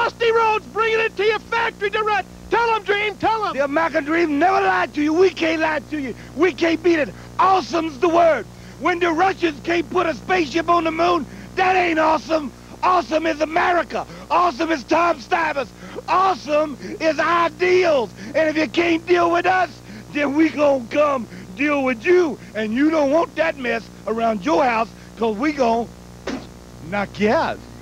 Dusty Rhodes bringing it to your factory to run. Tell him, Dream, tell him. The American dream never lied to you. We can't lie to you. We can't beat it. Awesome's the word. When the Russians can't put a spaceship on the moon, that ain't awesome. Awesome is America. Awesome is Tom Stimus. Awesome is ideals. And if you can't deal with us, then we gonna come deal with you. And you don't want that mess around your house, because we gonna knock you out.